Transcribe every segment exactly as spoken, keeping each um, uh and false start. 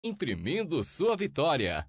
Imprimindo sua vitória.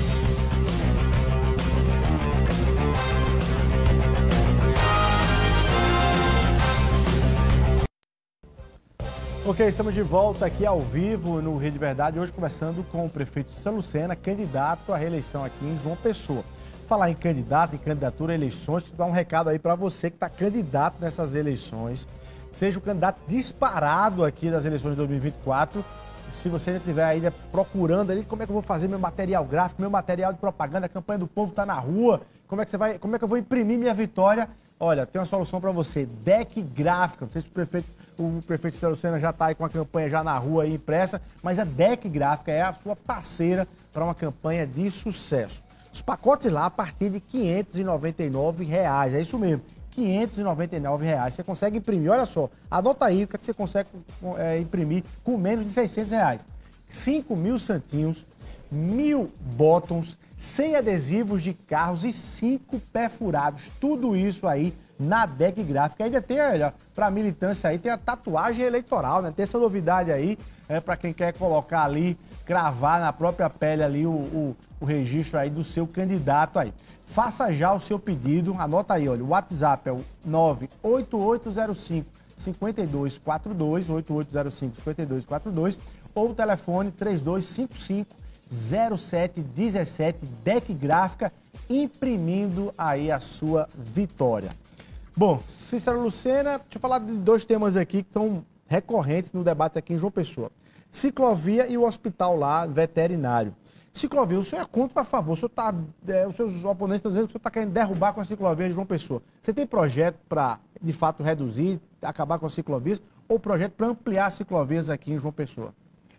Ok, estamos de volta aqui ao vivo no Rede Verdade, hoje conversando com o prefeito Cícero Lucena, candidato à reeleição aqui em João Pessoa. Falar em candidato, em candidatura a eleições, te dar um recado aí para você que está candidato nessas eleições, seja o candidato disparado aqui das eleições de dois mil e vinte e quatro, se você já estiver ainda procurando ali, como é que eu vou fazer meu material gráfico, meu material de propaganda, a campanha do povo está na rua, como é que você vai, como é que eu vou imprimir minha vitória? Olha, tem uma solução para você, D E C Gráfica, não sei se o prefeito, o prefeito Cícero Lucena já está aí com a campanha já na rua aí impressa, mas a D E C Gráfica é a sua parceira para uma campanha de sucesso. Os pacotes lá a partir de quinhentos e noventa e nove reais, é isso mesmo, quinhentos e noventa e nove reais. Você consegue imprimir, olha só, anota aí o que, é que você consegue é, imprimir com menos de seiscentos reais. cinco mil santinhos, mil bottoms, cem adesivos de carros e cinco perfurados. Tudo isso aí na D E C Gráfica. Ainda tem, olha, para militância aí, tem a tatuagem eleitoral, né? Tem essa novidade aí, é, para quem quer colocar ali, cravar na própria pele ali o, o, o registro aí do seu candidato aí. Faça já o seu pedido, anota aí, olha, o WhatsApp é o nove oito oito zero cinco, cinco dois quatro dois, oito oito zero cinco, cinco dois quatro dois, ou o telefone três dois cinco cinco, zero sete um sete, D E C Gráfica, imprimindo aí a sua vitória. Bom, Cícero Lucena, deixa eu falar de dois temas aqui que estão recorrentes no debate aqui em João Pessoa. Ciclovia e o hospital lá veterinário. Ciclovia, o senhor é contra ou a favor? O senhor tá, é, os seus oponentes estão dizendo que o senhor está querendo derrubar com a ciclovia de João Pessoa. Você tem projeto para, de fato, reduzir, acabar com as ciclovias, ou projeto para ampliar as ciclovias aqui em João Pessoa?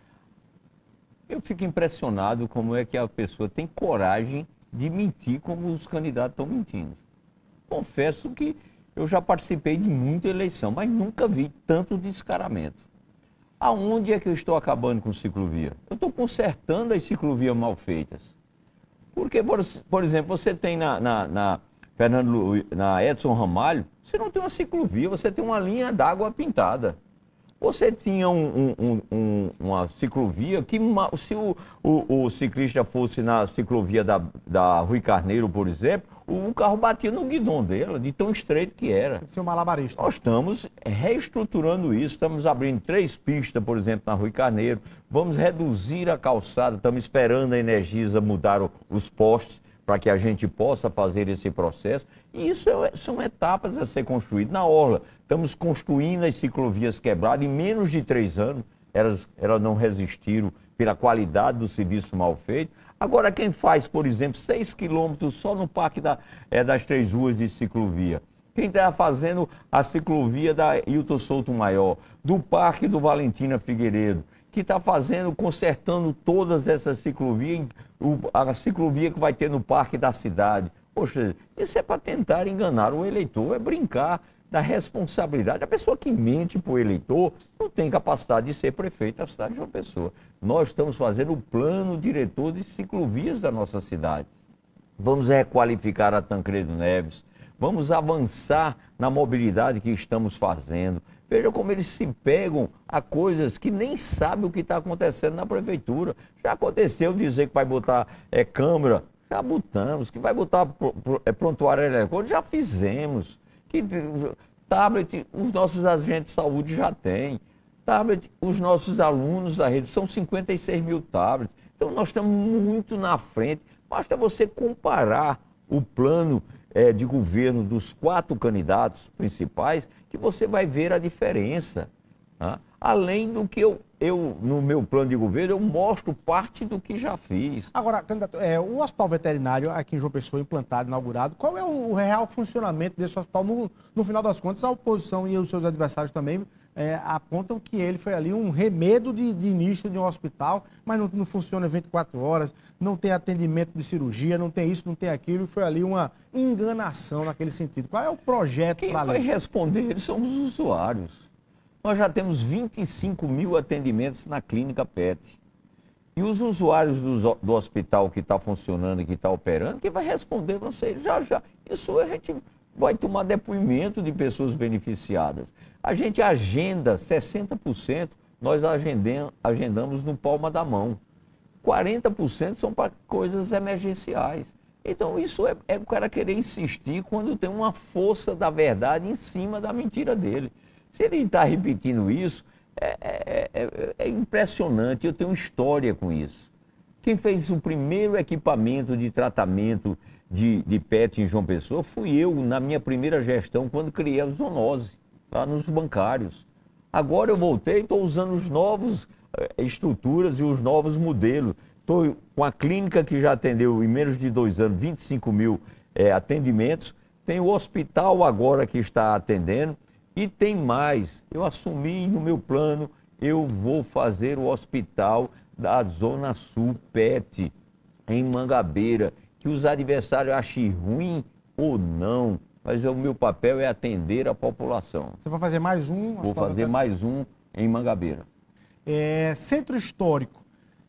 Eu fico impressionado como é que a pessoa tem coragem de mentir como os candidatos estão mentindo. Confesso que eu já participei de muita eleição, mas nunca vi tanto descaramento. Aonde é que eu estou acabando com ciclovia? Eu estou consertando as ciclovias mal feitas. Porque, por, por exemplo, você tem na, na, na, Fernando Lu, na Edson Ramalho, você não tem uma ciclovia, você tem uma linha d'água pintada. Você tinha um, um, um, uma ciclovia que, se o, o, o ciclista fosse na ciclovia da, da Rui Carneiro, por exemplo, o carro batia no guidão dela, de tão estreito que era. Tem que ser um malabarista. Nós estamos reestruturando isso, estamos abrindo três pistas, por exemplo, na Rui Carneiro, vamos reduzir a calçada, estamos esperando a Energisa mudar o, os postes para que a gente possa fazer esse processo. E isso é, são etapas a ser construídas. Na Orla, estamos construindo as ciclovias quebradas, em menos de três anos, elas, elas não resistiram pela qualidade do serviço mal feito. Agora, quem faz, por exemplo, seis quilômetros só no Parque da, é, das Três Ruas de ciclovia? Quem está fazendo a ciclovia da Hilton Souto Maior, do Parque do Valentina Figueiredo, que está fazendo, consertando todas essas ciclovias, a ciclovia que vai ter no Parque da Cidade. Poxa, isso é para tentar enganar o eleitor, é brincar da responsabilidade. A pessoa que mente para o eleitor não tem capacidade de ser prefeito da cidade de João Pessoa. Nós estamos fazendo o plano diretor de ciclovias da nossa cidade. Vamos requalificar a Tancredo Neves, vamos avançar na mobilidade que estamos fazendo. Veja como eles se pegam a coisas que nem sabem o que está acontecendo na prefeitura. Já aconteceu dizer que vai botar é, câmera, já botamos. Que vai botar pro, pro, é, prontuário eletrônico, já fizemos. Que tablet, os nossos agentes de saúde já têm. Tablet, os nossos alunos da rede, são cinquenta e seis mil tablets. Então nós estamos muito na frente. Basta você comparar o plano é, de governo dos quatro candidatos principais, que você vai ver a diferença. Tá? Além do que eu, eu, no meu plano de governo, eu mostro parte do que já fiz. Agora, candidato, é, o hospital veterinário aqui em João Pessoa, implantado, inaugurado, qual é o, o real funcionamento desse hospital? No, no final das contas, a oposição e os seus adversários também é, apontam que ele foi ali um remedo de, de início de um hospital, mas não, não funciona vinte e quatro horas, não tem atendimento de cirurgia, não tem isso, não tem aquilo, e foi ali uma enganação naquele sentido. Qual é o projeto para Quem vai responder eles são os usuários. Nós já temos vinte e cinco mil atendimentos na clínica P E T. E os usuários do, do hospital que está funcionando e que está operando, quem vai responder, não sei, já, já. Isso a gente vai tomar depoimento de pessoas beneficiadas. A gente agenda sessenta por cento, nós agendamos no palma da mão. quarenta por cento são para coisas emergenciais. Então, isso é, é o cara querer insistir quando tem uma força da verdade em cima da mentira dele. Se ele está repetindo isso, é, é, é, é impressionante. Eu tenho história com isso. Quem fez o primeiro equipamento de tratamento de, de P E T em João Pessoa fui eu, na minha primeira gestão, quando criei a zoonose, lá nos bancários. Agora eu voltei e estou usando os novos eh, estruturas e os novos modelos. Estou com a clínica que já atendeu em menos de dois anos vinte e cinco mil eh, atendimentos. Tem o hospital agora que está atendendo e tem mais. Eu assumi no meu plano, eu vou fazer o hospital da Zona Sul P E T em Mangabeira, que os adversários achem ruim ou não, mas o meu papel é atender a população. Você vai fazer mais um? Vou fazer mais um em Mangabeira. É, centro histórico.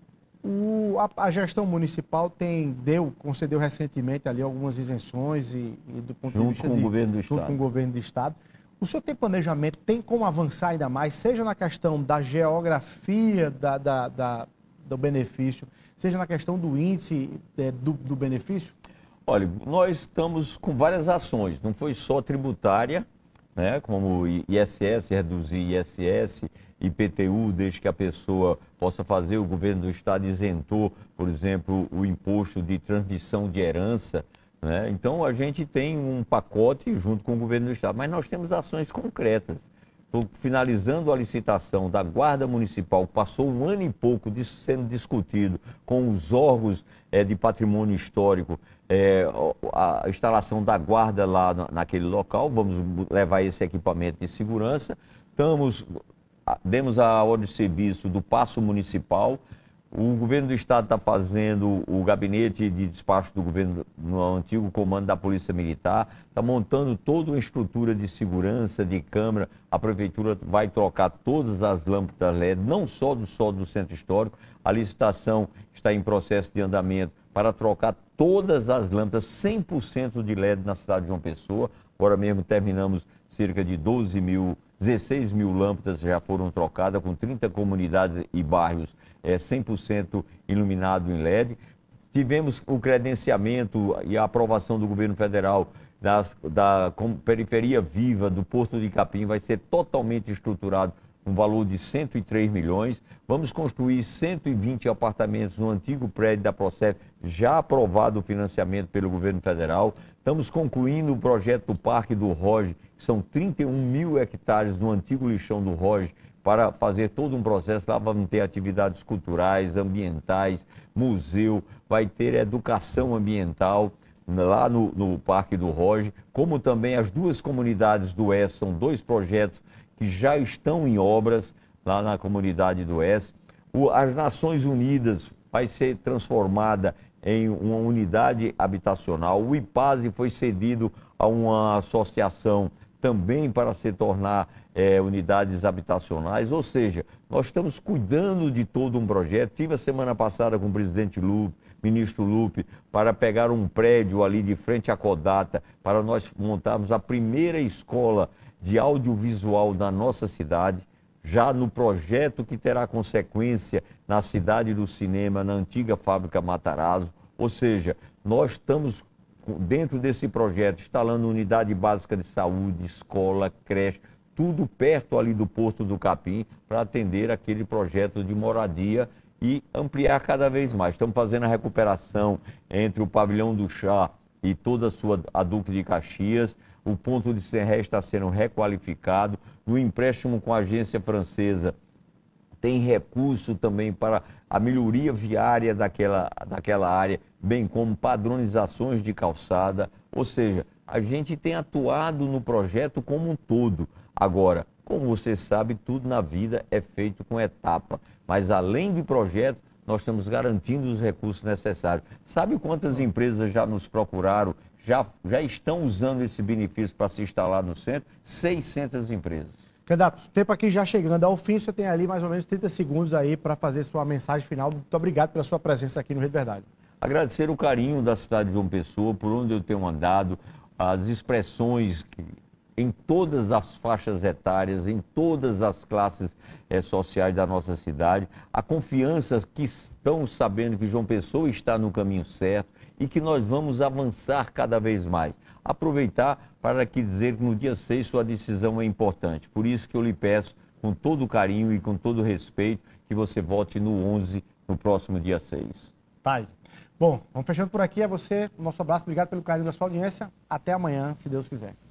O, a, a gestão municipal tem, deu, concedeu recentemente ali algumas isenções e, e do ponto junto de vista com de, o governo do junto estado. com o governo do estado. O senhor tem planejamento, tem como avançar ainda mais, seja na questão da geografia da, da, da, do benefício, seja na questão do índice é, do, do benefício? Olha, nós estamos com várias ações, não foi só tributária, né, como I S S, reduzir I S S, I P T U, desde que a pessoa possa fazer, o governo do estado isentou, por exemplo, o imposto de transmissão de herança, né? Então a gente tem um pacote junto com o governo do estado, mas nós temos ações concretas. Estou finalizando a licitação da Guarda Municipal, passou um ano e pouco disso sendo discutido com os órgãos é, de patrimônio histórico, é, a instalação da guarda lá naquele local, vamos levar esse equipamento de segurança. Estamos, demos a ordem de serviço do Paço Municipal. O governo do estado está fazendo o gabinete de despacho do governo no antigo comando da Polícia Militar, está montando toda uma estrutura de segurança, de câmera. A prefeitura vai trocar todas as lâmpadas L E D, não só do sol do centro histórico. A licitação está em processo de andamento para trocar todas as lâmpadas, cem por cento de L E D na cidade de João Pessoa. Agora mesmo terminamos cerca de doze mil, dezesseis mil lâmpadas já foram trocadas, com trinta comunidades e bairros é, cem por cento iluminado em L E D. Tivemos o credenciamento e a aprovação do governo federal das, da periferia viva do Porto de Capim, vai ser totalmente estruturado um valor de cento e três milhões. Vamos construir cento e vinte apartamentos no antigo prédio da Procef, já aprovado o financiamento pelo governo federal. Estamos concluindo o projeto do Parque do Roge, que são trinta e um mil hectares no antigo lixão do Roge, para fazer todo um processo. Lá vamos ter atividades culturais, ambientais, museu, vai ter educação ambiental lá no, no Parque do Roge, como também as duas comunidades do Oeste, são dois projetos que já estão em obras lá na comunidade do Oeste. O, as Nações Unidas vai ser transformada em uma unidade habitacional. O IPASE foi cedido a uma associação também para se tornar é, unidades habitacionais, ou seja, nós estamos cuidando de todo um projeto. Tive a semana passada com o presidente Lupe, ministro Lupe, para pegar um prédio ali de frente à Codata, para nós montarmos a primeira escola de audiovisual da nossa cidade, já no projeto que terá consequência na cidade do cinema, na antiga fábrica Matarazzo. Ou seja, nós estamos dentro desse projeto instalando unidade básica de saúde, escola, creche, tudo perto ali do Porto do Capim, para atender aquele projeto de moradia e ampliar cada vez mais. Estamos fazendo a recuperação entre o Pavilhão do Chá e toda a sua a Duque de Caxias. O ponto de Serré está sendo requalificado. No empréstimo com a agência francesa, tem recurso também para a melhoria viária daquela, daquela área, bem como padronizações de calçada. Ou seja, a gente tem atuado no projeto como um todo. Agora, como você sabe, tudo na vida é feito com etapa. Mas além de projeto, nós estamos garantindo os recursos necessários. Sabe quantas empresas já nos procuraram, já, já estão usando esse benefício para se instalar no centro? seiscentas empresas. Candidato, o tempo aqui já chegando ao fim, você tem ali mais ou menos trinta segundos aí para fazer sua mensagem final. Muito obrigado pela sua presença aqui no Rede Verdade. Agradecer o carinho da cidade de João Pessoa, por onde eu tenho andado, as expressões que em todas as faixas etárias, em todas as classes eh, sociais da nossa cidade, a confiança que estão sabendo que João Pessoa está no caminho certo e que nós vamos avançar cada vez mais. Aproveitar para aqui dizer que no dia seis sua decisão é importante. Por isso que eu lhe peço, com todo carinho e com todo respeito, que você vote no onze, no próximo dia seis. Tá aí. Bom, vamos fechando por aqui. É você, nosso abraço. Obrigado pelo carinho da sua audiência. Até amanhã, se Deus quiser.